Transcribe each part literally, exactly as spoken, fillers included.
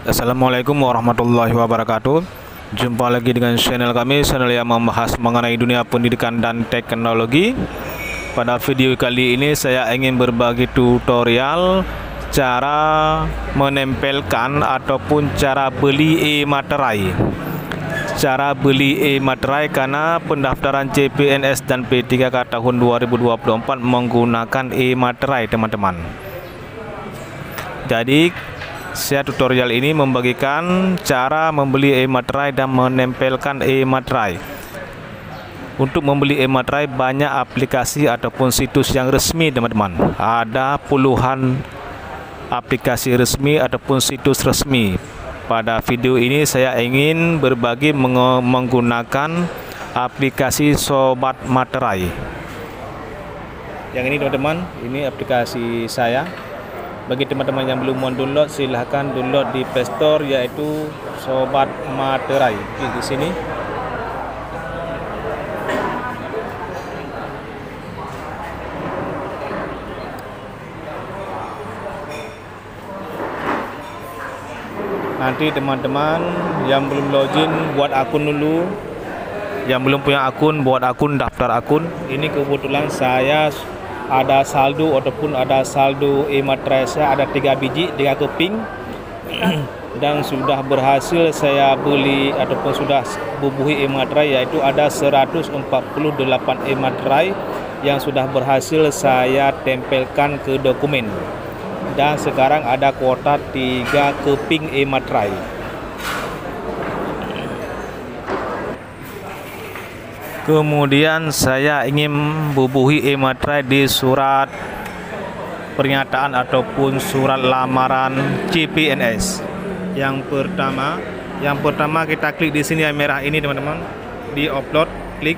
Assalamualaikum warahmatullahi wabarakatuh. Jumpa lagi dengan channel kami, channel yang membahas mengenai dunia pendidikan dan teknologi. Pada video kali ini saya ingin berbagi tutorial cara menempelkan ataupun cara beli e-materai. Cara beli e-materai karena pendaftaran C P N S dan P tiga K tahun dua ribu dua puluh empat menggunakan e-materai, teman-teman. Jadi saya tutorial ini membagikan cara membeli e-materai dan menempelkan e-materai. Untuk membeli e-materai banyak aplikasi ataupun situs yang resmi, teman-teman. Ada puluhan aplikasi resmi ataupun situs resmi. Pada video ini saya ingin berbagi meng menggunakan aplikasi Sobat Materai. Yang ini, teman-teman, ini aplikasi saya. Bagi teman-teman yang belum mendownload, silahkan download di Play Store, yaitu Sobat Materai. Klik di sini. Nanti teman-teman yang belum login, buat akun dulu. Yang belum punya akun, buat akun, daftar akun. Ini kebetulan saya ada saldo ataupun ada saldo e-materai saya ada tiga biji, tiga keping dan sudah berhasil saya beli ataupun sudah bubuhi e-materai, yaitu ada seratus empat puluh delapan e-materai yang sudah berhasil saya tempelkan ke dokumen, dan sekarang ada kuota tiga keping e-materai. Kemudian saya ingin bubuhi e-materai di surat pernyataan ataupun surat lamaran C P N S. Yang pertama, yang pertama kita klik di sini yang merah ini, teman-teman, di upload, klik.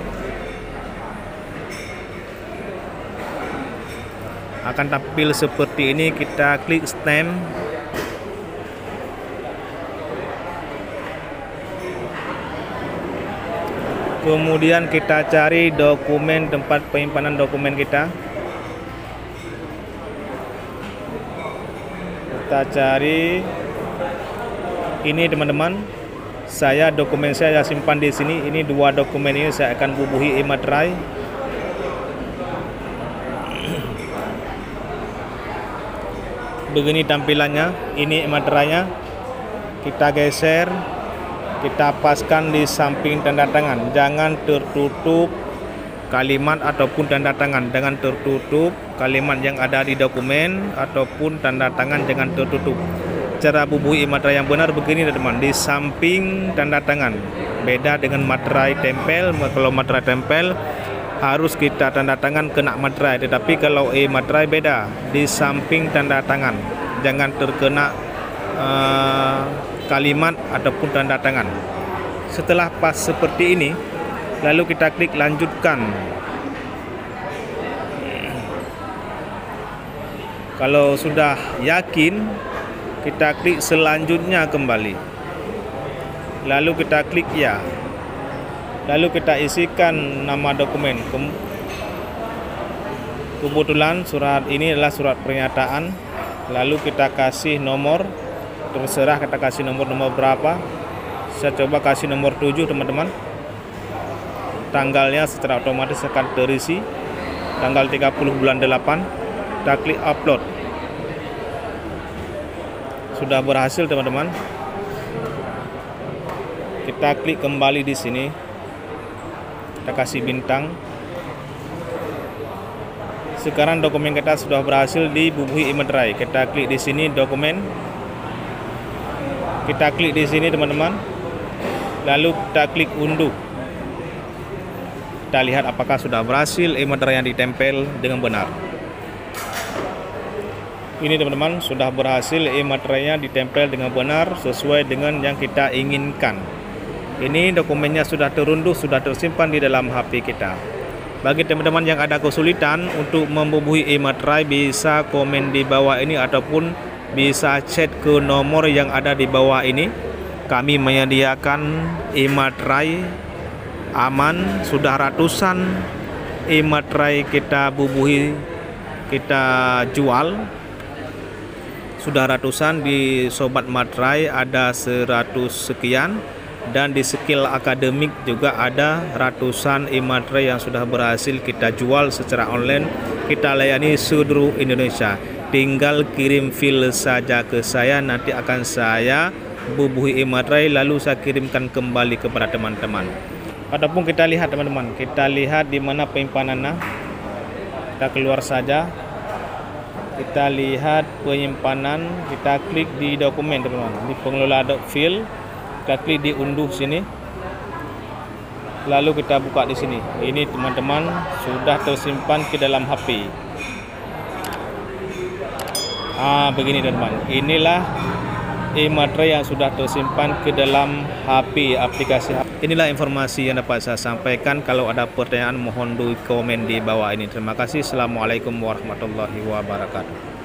Akan tampil seperti ini, kita klik stamp. Kemudian kita cari dokumen, tempat penyimpanan dokumen kita. Kita cari ini, teman-teman. Saya dokumen saya simpan di sini. Ini dua dokumen ini saya akan bubuhi e-materai. Begini tampilannya. Ini e-materainya. Kita geser. Kita paskan di samping tanda tangan, jangan tertutup kalimat ataupun tanda tangan. Jangan tertutup kalimat yang ada di dokumen ataupun tanda tangan, jangan tertutup. Cara bubuhi e-materai yang benar begini, teman-teman, di samping tanda tangan. Beda dengan materai tempel. Kalau materai tempel harus kita tanda tangan kena materai, tetapi kalau e-materai beda, di samping tanda tangan, jangan terkena uh, kalimat ataupun tanda tangan. Setelah pas seperti ini, lalu kita klik lanjutkan. Kalau sudah yakin, kita klik selanjutnya kembali. Lalu kita klik ya. Lalu kita isikan nama dokumen. Kebetulan surat ini adalah surat pernyataan. Lalu kita kasih nomor. Terserah kita kasih nomor-nomor berapa. Saya coba kasih nomor tujuh, teman-teman. Tanggalnya secara otomatis akan terisi. Tanggal tiga puluh bulan delapan. Kita klik upload. Sudah berhasil, teman-teman. Kita klik kembali di sini. Kita kasih bintang. Sekarang dokumen kita sudah berhasil dibubuhi e-materai. Kita klik di sini dokumen. Kita klik di sini, teman-teman. Lalu kita klik unduh. Kita lihat apakah sudah berhasil e-materai yang ditempel dengan benar. Ini, teman-teman, sudah berhasil e-materainya ditempel dengan benar sesuai dengan yang kita inginkan. Ini dokumennya sudah terunduh, sudah tersimpan di dalam H P kita. Bagi teman-teman yang ada kesulitan untuk membubuhi e-materai, bisa komen di bawah ini ataupun bisa chat ke nomor yang ada di bawah ini. Kami menyediakan e-materai aman. Sudah ratusan e-materai kita bubuhi, kita jual. sudah ratusan, di Sobat Materai ada seratus sekian, dan di skill akademik juga ada ratusan e-materai yang sudah berhasil kita jual secara online. Kita layani seluruh Indonesia. Tinggal kirim file saja ke saya, nanti akan saya bubuhi e-materai lalu saya kirimkan kembali kepada teman-teman. Ataupun kita lihat teman-teman, kita lihat di mana penyimpanannya. Kita keluar saja. Kita lihat penyimpanan, kita klik di dokumen teman-teman, di pengelola file. Kita klik di unduh sini, lalu kita buka di sini. Ini teman-teman sudah tersimpan ke dalam H P. Ah, begini teman-teman. Inilah e-materai yang sudah tersimpan ke dalam H P aplikasi. Inilah informasi yang dapat saya sampaikan. Kalau ada pertanyaan mohon di komen di bawah ini. Terima kasih. Assalamualaikum warahmatullahi wabarakatuh.